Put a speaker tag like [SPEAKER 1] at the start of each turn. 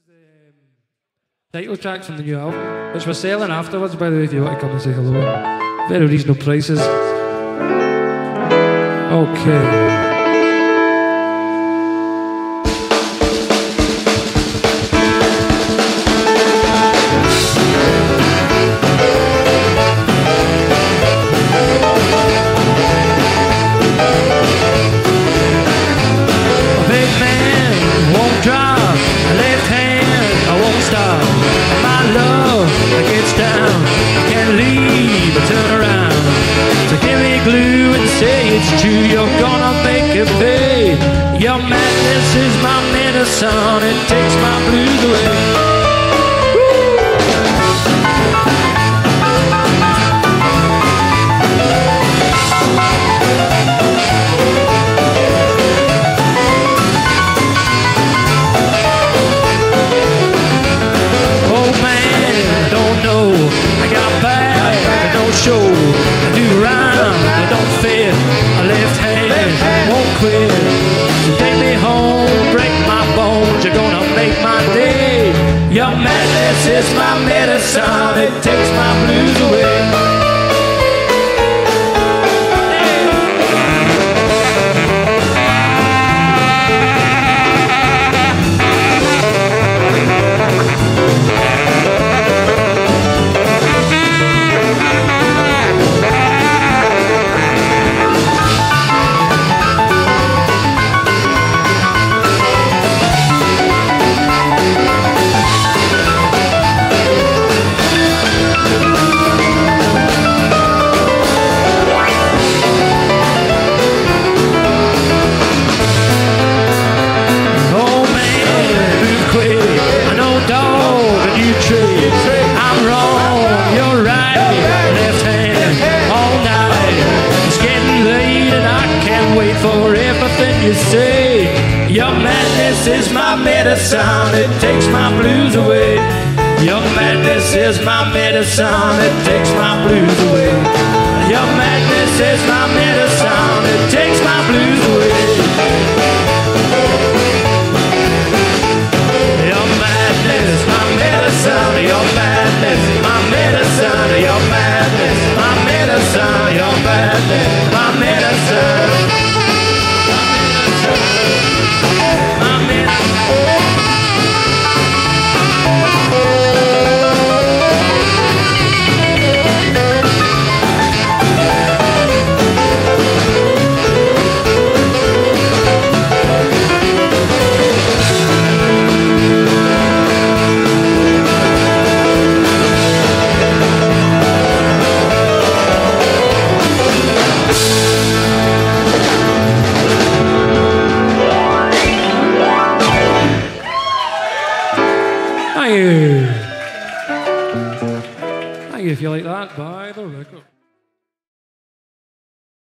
[SPEAKER 1] Title track from the new album, which we're selling afterwards, by the way, if you want to come and say hello. Very reasonable prices. Okay.
[SPEAKER 2] It's true, you're gonna make it pay. Your madness is my medicine, it takes my blues away. Oh man, don't know, I got back, don't show, I do rhyme, I don't fit. Left hand won't quit. So take me home, break my bones. You're gonna make my day. Your madness is my medicine. It takes my blues away. I'm wrong, you're right, left hand all night. It's getting late and I can't wait for everything you say. Your madness is my medicine, it takes my blues away. Your madness is my medicine, it takes my blues away. Your madness is my medicine, it takes my blues away. Your madness, my medicine, your madness, my medicine, your madness, my medicine, your madness, my medicine, my medicine.
[SPEAKER 1] Thank you if you like that. Buy the record.